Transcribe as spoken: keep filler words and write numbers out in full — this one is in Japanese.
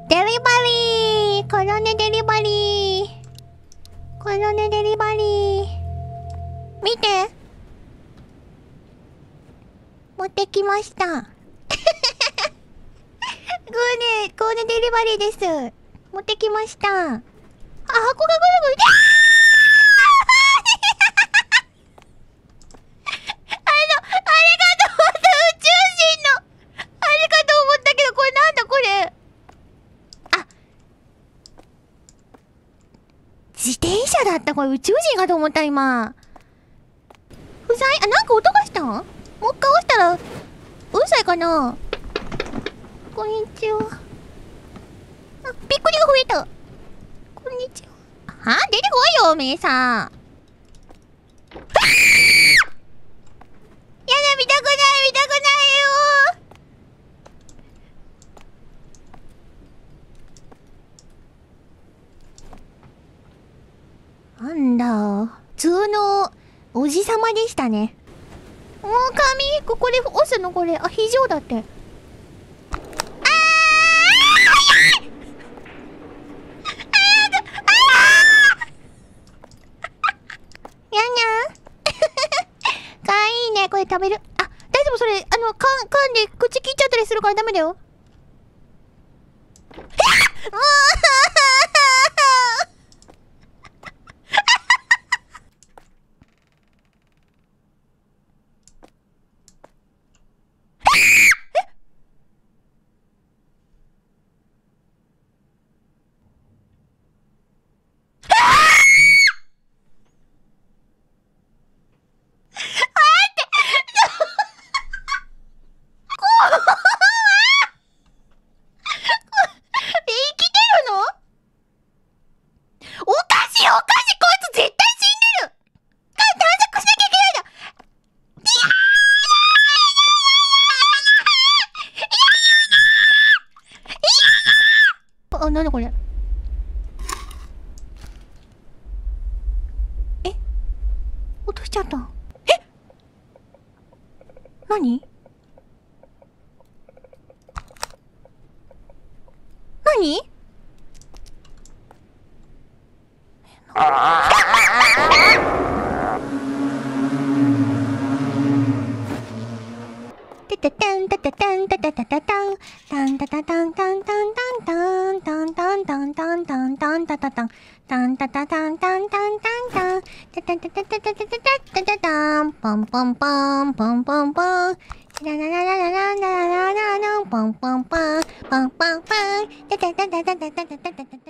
デリバリー、このねデリバリー、このねデリバリー、見て、持ってきました。こうね、こうねデリバリーです。持ってきました。あ、箱がぐるぐる、自転車だった。これ宇宙人かと思った。今不在。あ、なんか音がした。もう一回押したらうるさいかな。こんにちは。あ、びっくりが増えた。こんにちは。はあ、出てこいよおめえさ。やだ、見たくない見たくないよ。なんだ、普通のおじさまでしたね。もう髪ここで押すのこれ。あ、非常だって。あーやんにゃんかわいいね。これ食べる。あ、大丈夫。それあのかん噛んで口切っちゃったりするからダメだよ。えっあ、なんだこれ。え、落としちゃった。え、何何てててんてててんててててたんたんたたたんたんたんたんたんたんたんたんたんたんたたたんたんたたたんたんたんたんたんててててててててててたんポンポンポンポンポンポンラララララララララララポンポンポンポンポンポンてててててててててて